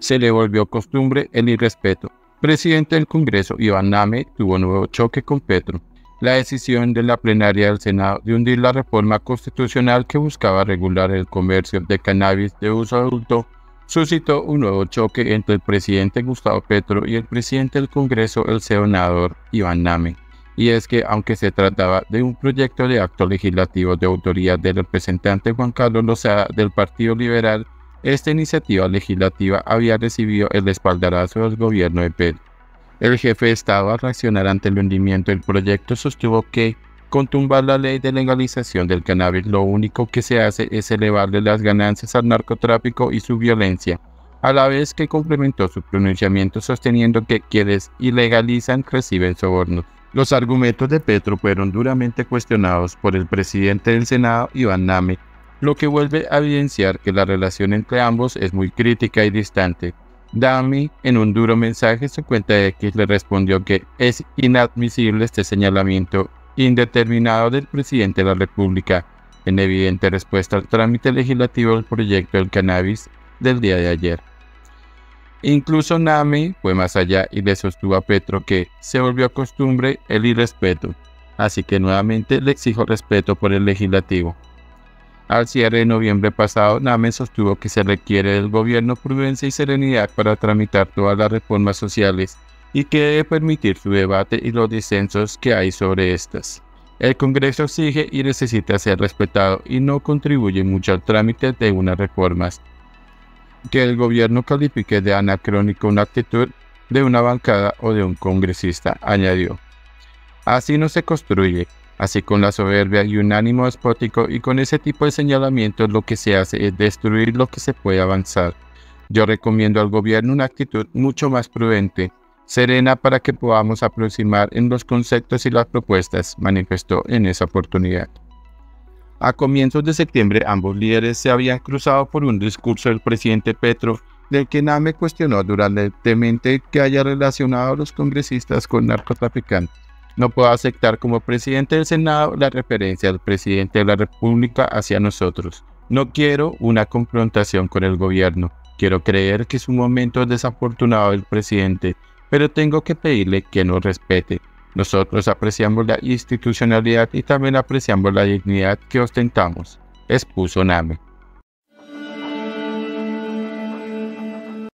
Se le volvió costumbre el irrespeto. Presidente del Congreso, Iván Name, tuvo nuevo choque con Petro. La decisión de la plenaria del Senado de hundir la reforma constitucional que buscaba regular el comercio de cannabis de uso adulto suscitó un nuevo choque entre el presidente Gustavo Petro y el presidente del Congreso, el senador Iván Name. Y es que, aunque se trataba de un proyecto de acto legislativo de autoría del representante Juan Carlos Lozada del Partido Liberal, esta iniciativa legislativa había recibido el espaldarazo del gobierno de Petro. El jefe de Estado, al reaccionar ante el hundimiento del proyecto, sostuvo que, con tumbar la ley de legalización del cannabis, lo único que se hace es elevarle las ganancias al narcotráfico y su violencia, a la vez que complementó su pronunciamiento sosteniendo que quienes ilegalizan reciben sobornos. Los argumentos de Petro fueron duramente cuestionados por el presidente del Senado, Iván Name, lo que vuelve a evidenciar que la relación entre ambos es muy crítica y distante. Name, en un duro mensaje en su cuenta de X, le respondió que es inadmisible este señalamiento indeterminado del presidente de la República, en evidente respuesta al trámite legislativo del proyecto del cannabis del día de ayer. Incluso Name fue más allá y le sostuvo a Petro que se volvió costumbre el irrespeto, así que nuevamente le exijo respeto por el legislativo. Al cierre de noviembre pasado, Name sostuvo que se requiere del gobierno prudencia y serenidad para tramitar todas las reformas sociales y que debe permitir su debate y los disensos que hay sobre estas. El Congreso exige y necesita ser respetado y no contribuye mucho al trámite de unas reformas. Que el gobierno califique de anacrónico una actitud de una bancada o de un congresista, añadió. Así no se construye. Así, con la soberbia y un ánimo despótico y con ese tipo de señalamientos, lo que se hace es destruir lo que se puede avanzar. Yo recomiendo al gobierno una actitud mucho más prudente, serena, para que podamos aproximar en los conceptos y las propuestas, manifestó en esa oportunidad. A comienzos de septiembre, ambos líderes se habían cruzado por un discurso del presidente Petro, del que Name cuestionó durantemente que haya relacionado a los congresistas con narcotraficantes. No puedo aceptar como presidente del Senado la referencia del presidente de la República hacia nosotros. No quiero una confrontación con el gobierno. Quiero creer que es un momento desafortunado del presidente, pero tengo que pedirle que nos respete. Nosotros apreciamos la institucionalidad y también apreciamos la dignidad que ostentamos, expuso Name.